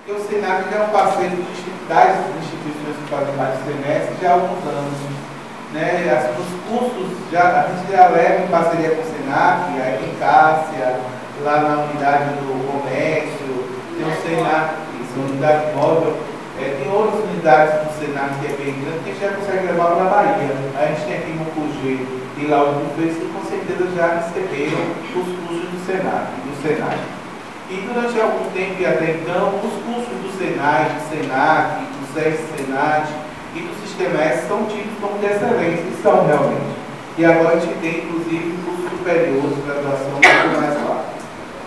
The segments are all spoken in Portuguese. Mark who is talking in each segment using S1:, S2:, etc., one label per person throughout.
S1: Porque o Senac já é um parceiro das instituições que fazem parte do semestre já há alguns anos. Né? Os cursos, a gente já leva em parceria com o Senac, aí tem Cássia, lá na unidade do comércio, tem o Senac, isso, unidade móvel, tem outras unidades do Senac que é bem grande, que a gente já consegue levar para a Bahia. A gente tem aqui no CUG e lá o Freitas que com certeza já receberam os cursos do Senac. E durante algum tempo e até então, os cursos do Senai, do Senac, do Senat e do Sistema S são tidos como de excelência, e são realmente. E agora a gente tem, inclusive, cursos superiores de graduação muito mais fácil.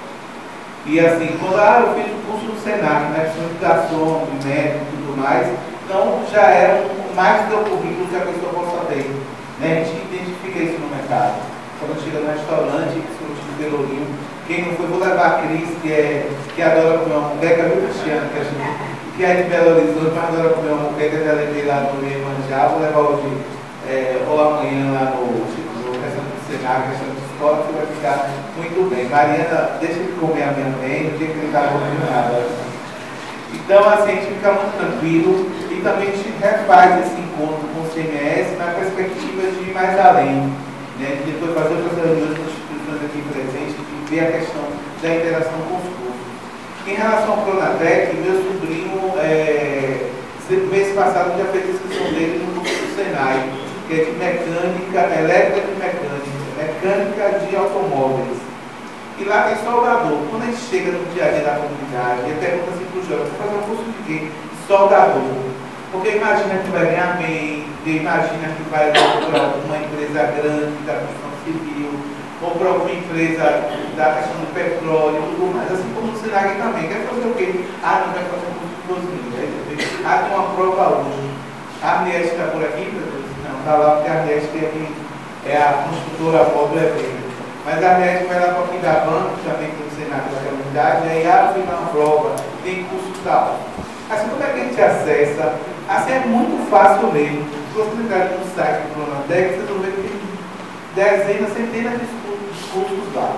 S1: E assim, quando eu fiz o curso do Senac, né, de garçom, de médico e tudo mais, então já é mais do currículo que a pessoa possa ter. Né? A gente identifica isso no mercado. Quando chega no restaurante, principalmente no Pelourinho, quem não foi, vou levar a Cris, que adora comer uma moqueca, viu, Cristiano? Que é de Belo Horizonte, mas adora comer uma moqueca, já levei lá no Iemanjá, vou levar hoje ou amanhã lá no questão do Senac, questão de escola, que vai ficar muito bem. Mariana, deixa ele comer a minha bem, não tem que ele estar comendo nada. Então, assim, a gente fica muito tranquilo e também a gente refaz esse encontro com o CMS na perspectiva de ir mais além, né? De depois fazer outras reuniões com as instituições aqui presentes e ver a questão da interação com os cursos. Em relação ao Pronatec, meu sobrinho, mês passado, já fez a inscrição dele no curso do Senai, que é de mecânica, elétrica de mecânica de automóveis. E lá tem soldador. Quando a gente chega no dia a dia da comunidade, e pergunta assim para o jovem, você fazer um curso de quê? Soldador. Porque imagina que vai ganhar bem, imagina que vai para uma empresa grande da construção civil, ou para alguma empresa da questão do petróleo e tudo mais. Assim como o Senac também. Quer fazer o quê? Não quer fazer um curso de cozinha. Tem uma prova hoje. A Arneste está por aqui, meu Deus? Não, está lá porque a Arneste é a construtora móvel evento. Mas a Arneste vai lá para o Pindabanco, também tem o Senac daquela unidade, e aí eu fiz uma prova, tem curso tal. Assim, como é que a gente acessa? Assim, é muito fácil mesmo. Se você entrar no site do Pronatec, vocês vão ver que tem dezenas, centenas de cursos lá.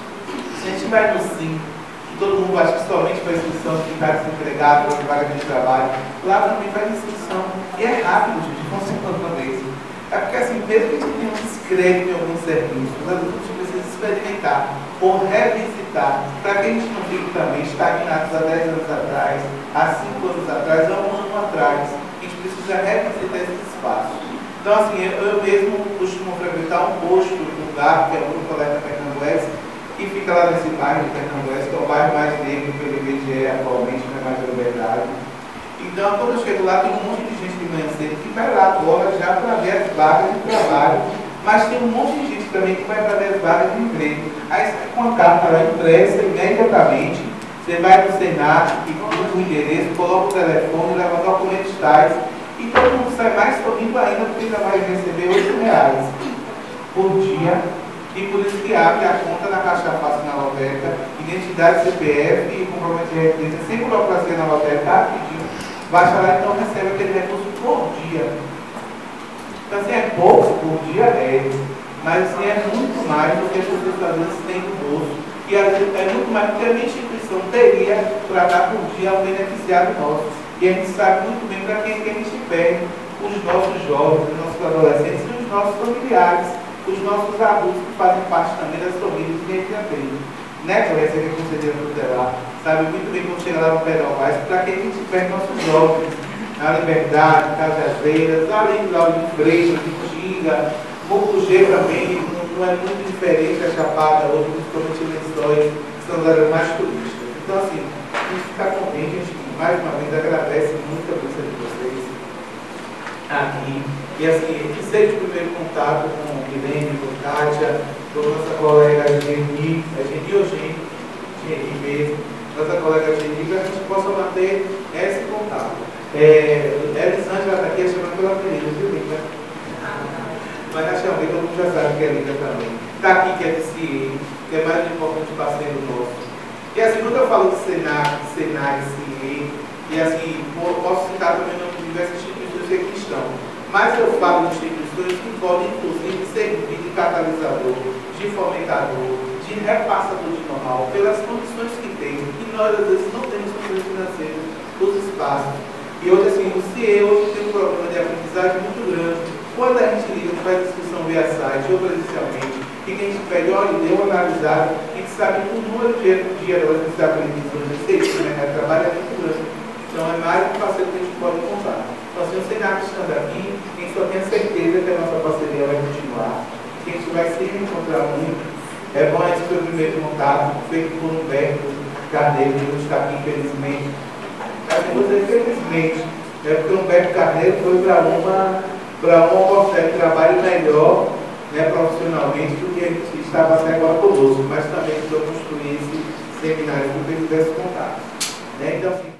S1: Se a gente vai no SIM, que todo mundo acha que somente para inscrição de quem está desempregado, para vaga de trabalho, lá também faz inscrição. E é rápido, gente, não se uma vez. É porque assim, mesmo que a gente tenha um descrédito em alguns serviços, a gente precisa experimentar ou revisitar, para que a gente não fique também estagnados há 10 anos atrás, há 5 anos atrás, há 1 ano atrás. A gente precisa revisitar esse espaço. Então, assim, eu mesmo costumo frequentar um posto do lugar, que é o Grupo Coleta Pernambués, que fica lá nesse bairro de Pernambués, que é o bairro mais negro pelo IBGE atualmente, não é mais a Liberdade. Então, quando eu chego lá, tem um monte de gente de manhã cedo que vai lá agora já para ver as vagas de trabalho, mas tem um monte de gente também que vai para ver as vagas de emprego. Aí você com a carta lá impressa imediatamente, você vai no Senac, clica o endereço, coloca o telefone, leva documentos tais, e todo mundo sai mais sorrindo ainda, porque ainda vai receber R$8 por dia, e por isso que abre a conta na Caixa Fácil na lotérica, identidade CPF e comprovante de residência, sem burocracia na lotérica, rapidinho. Baixa lá, então recebe aquele recurso por dia. Então, assim, é pouco por dia, mas assim, é muito mais do que as pessoas às vezes têm no bolso. E às vezes é muito mais do que a minha instituição teria para dar por dia ao beneficiário nosso. E a gente sabe muito bem para quem que a gente pede os nossos jovens, os nossos adolescentes e os nossos familiares, os nossos adultos que fazem parte também das famílias que a gente atende. Né, Clécia, que é conselheira tutelar, sabe muito bem quando chega lá no Pedal Mais, para que a gente pede nossos jovens, na Liberdade, Cajazeiras, além de Lauro de Freitas, de Tinga, Mucugê também, não é muito diferente da Chapada, ou principalmente Lençóis, que são as áreas mais turísticas. Então, assim, a gente fica contente, a gente mais uma vez agradece muito a presença de vocês aqui. E assim, que seja o primeiro contato com o Guilherme, com a Kátia, com a nossa colega Geni, ou Geni mesmo, nossa colega Geni, para que a gente possa manter esse contato. Elisângela está aqui, chamando pela apelido, viu, Linda? Mas a chamei, todo mundo já sabe que é Linda também. Está aqui, que é de CIE, que é mais um importante parceiro nosso. E assim, quando eu falo de Senac, Senai, CIE, e assim, posso citar também diversas instituições que aqui estão. Mas eu falo de instituições que podem, inclusive, servir de catalisador, de fomentador, de repassador de know-how, pelas condições que tem, e nós, às vezes, não temos condições financeiras fácil. E outra, assim, o CIE hoje tem um problema de aprendizagem muito grande. Quando a gente liga, faz inscrição via site ou presencialmente, e que a gente pede, olha, deu uma analisada, a gente sabe que o número de heróis que se aprendem no mercado de trabalho é muito grande. Então é mais um parceiro que a gente pode contar. Então, assim, o Senac estando aqui, a gente só tem a certeza que a nossa parceria vai continuar, que a gente vai se reencontrar muito. É bom esse foi o primeiro contato, feito por Humberto Carneiro, que hoje está aqui, infelizmente. Assim, vou dizer infelizmente, porque o Humberto Carneiro foi para uma oportunidade de trabalho melhor, né, profissionalmente, do que ele estava até agora conosco, mas também para construir esse seminário que eu tivesse contato. Né? Então, assim,